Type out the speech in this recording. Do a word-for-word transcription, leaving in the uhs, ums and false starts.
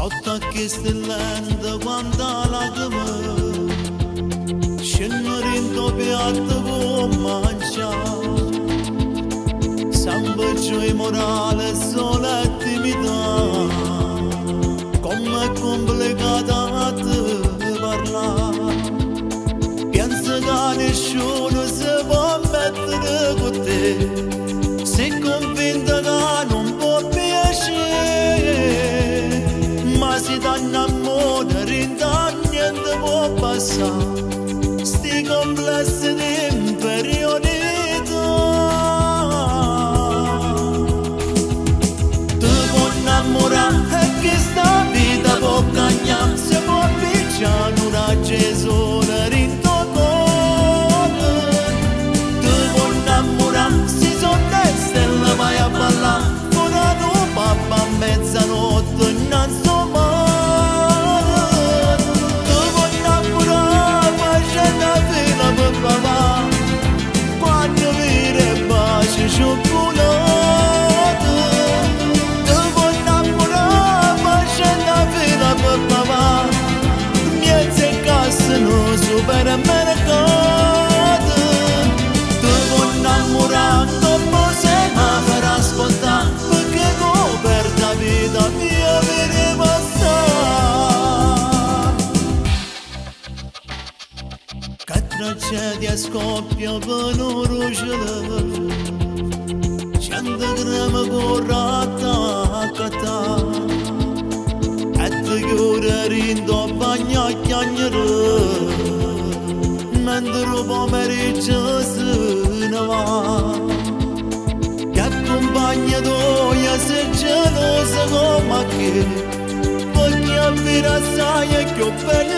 Sotto questa lente quanta lacrime scendono in tuo piatto con mangiare. Sempre gioia morale, sola attività, come è complicata a te parlare. Penso che nessuno si può mettere con te, sei convinta che non può piacere, ma se ti innamori in te niente può passare, sti complessi di inferiorità. Ti può innamorare e questa vita può cagnare, se può picciare una gesona in tuo cuore. Ti può innamorare, si sono le stelle vai a ballare, fuori un papà a mezzanotte non so male. Ti può innamorare, facendo la fila per papà, quando vire baci cioccolata. Ti può innamorare, facendo la fila per papà, miezze casse no supermercato. Ti può innamorare, dopo sei ma farà ascoltare, perché tu per la vita mia viene passare. Che tragedia scoppia per un ruscello, cento grammi corrata a catà, e ti chiudere in tuo bagno a chiagnere, mentre il pomeriggio se ne va. Che compagna tua sei gelosa come che, perché a assai e che ho